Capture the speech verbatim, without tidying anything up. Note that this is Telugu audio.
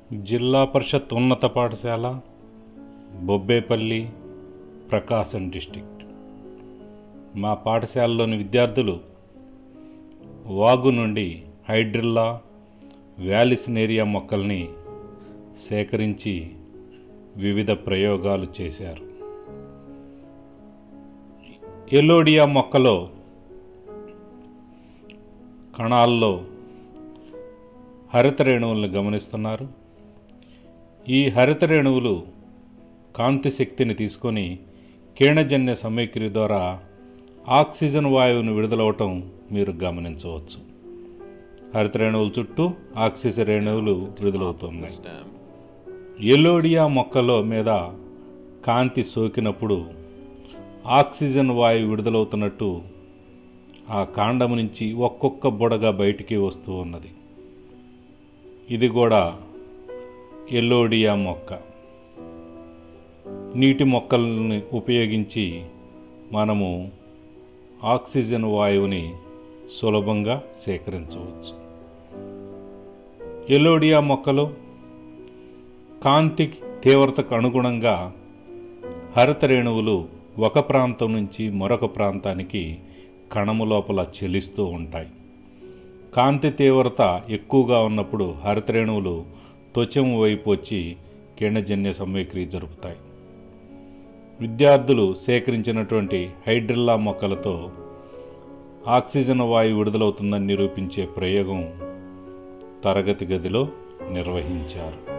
జిల్లా పరిషత్ ఉన్నత పాఠశాల బొబ్బేపల్లి, ప్రకాశం డిస్ట్రిక్ట్. మా పాఠశాలలోని విద్యార్థులు వాగు నుండి హైడ్రిల్లా, వ్యాలిసినేరియా మొక్కల్ని సేకరించి వివిధ ప్రయోగాలు చేశారు. ఎలోడియా మొక్కలో కణాల్లో హరిత రేణువులను గమనిస్తున్నారు. ఈ హరిత రేణువులు కాంతి శక్తిని తీసుకొని కిరణజన్య సమయక్రియ ద్వారా ఆక్సిజన్ వాయువును విడుదలవటం మీరు గమనించవచ్చు. హరిత రేణువుల చుట్టూ ఆక్సిజన్ రేణువులు విడుదలవుతున్నాయి. ఎలోడియా మొక్కలో మీద కాంతి సోకినప్పుడు ఆక్సిజన్ వాయువు విడుదలవుతున్నట్టు ఆ కాండము నుంచి ఒక్కొక్క బుడగ బయటికి వస్తూ ఉన్నది. ఇది కూడా ఎలోడియా మొక్క. నీటి మొక్కల్ని ఉపయోగించి మనము ఆక్సిజన్ వాయువుని సులభంగా సేకరించవచ్చు. ఎలోడియా మొక్కలు కాంతి తీవ్రతకు అనుగుణంగా హరిత రేణువులు ఒక ప్రాంతం నుంచి మరొక ప్రాంతానికి కణము లోపల చెలిస్తూ ఉంటాయి. కాంతి తీవ్రత ఎక్కువగా ఉన్నప్పుడు హరిత రేణువులు త్వచము వైపు వచ్చి కిరణజన్య సమయక్రియ జరుపుతాయి. విద్యార్థులు సేకరించినటువంటి హైడ్రిల్లా మొక్కలతో ఆక్సిజన్ వాయువు విడుదలవుతుందని నిరూపించే ప్రయోగం తరగతి గదిలో నిర్వహించారు.